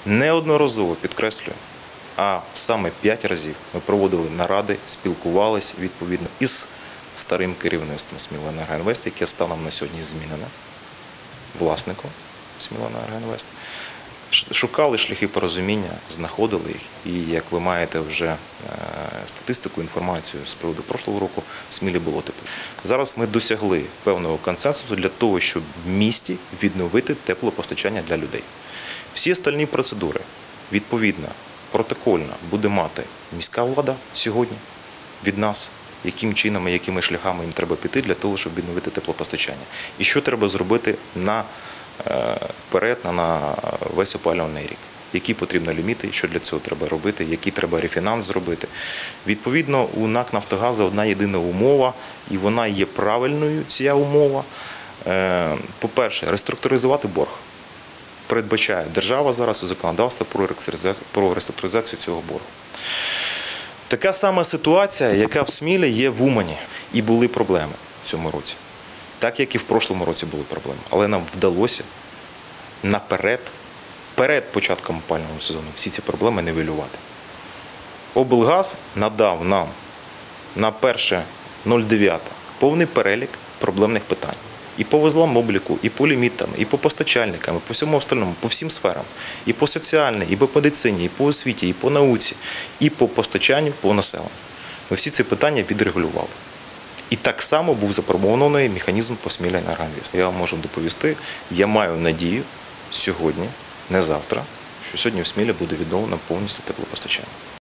Неодноразово, підкреслюю, а саме 5 разів ми проводили наради, спілкувалися відповідно із старим керівництвом «Смілоенергоінвест», яке станом на сьогодні змінене власником «Смілоенергоінвест». Шукали шляхи порозуміння, знаходили їх. І як ви маєте вже статистику, інформацію з приводу прошлого року, в Смілі було тепло. Зараз ми досягли певного консенсусу для того, щоб в місті відновити теплопостачання для людей. Всі остальні процедури, відповідно, протокольно буде мати міська влада сьогодні від нас, яким чином і якими шляхами їм треба піти для того, щоб відновити теплопостачання. І що треба зробити наперед, на весь опалювальний рік. Які потрібні ліміти, що для цього треба робити, який треба рефінанс зробити. Відповідно, у НАК «Нафтогазу» одна єдина умова, і вона є правильною, ця умова. По-перше, реструктуризувати борг. Передбачає держава зараз у законодавстві про реструктуризацію цього боргу. Така сама ситуація, яка в Смілі є в Умані. І були проблеми в цьому році. Так, як і в прошлому році були проблеми. Але нам вдалося перед початком опалювального сезону всі ці проблеми нівелювати. Облгаз надав нам на 1.09 повний перелік проблемних питань. І по вузлам обліку, і по лімітам, і по постачальникам, і по всьому остальному, по всім сферам. І по соціальній, і по медицині, і по освіті, і по науці, і по постачанню, по населенню. Ми всі ці питання відрегулювали. І так само був запропонований механізм по «Смілоенергоінвест». Я вам можу доповісти, я маю надію сьогодні, не завтра, що сьогодні в Смілі буде відновлено повністю теплопостачання.